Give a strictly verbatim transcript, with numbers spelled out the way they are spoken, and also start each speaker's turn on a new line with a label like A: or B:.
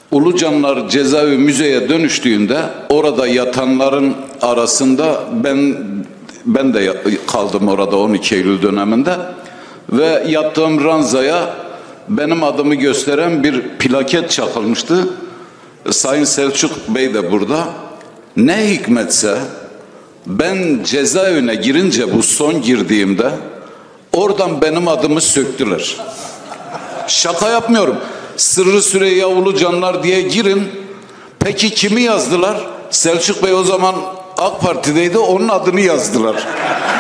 A: Ulucanlar cezaevi müzeye dönüştüğünde orada yatanların arasında ben ben de kaldım orada on iki Eylül döneminde ve yattığım ranzaya benim adımı gösteren bir plaket çakılmıştı. Sayın Selçuk Bey de burada. Ne hikmetse ben cezaevine girince, bu son girdiğimde, oradan benim adımı söktüler. Şaka yapmıyorum. Sırrı Süreyya Ulucanlar diye girin. Peki kimi yazdılar? Selçuk Bey o zaman AK Parti'deydi, onun adını yazdılar.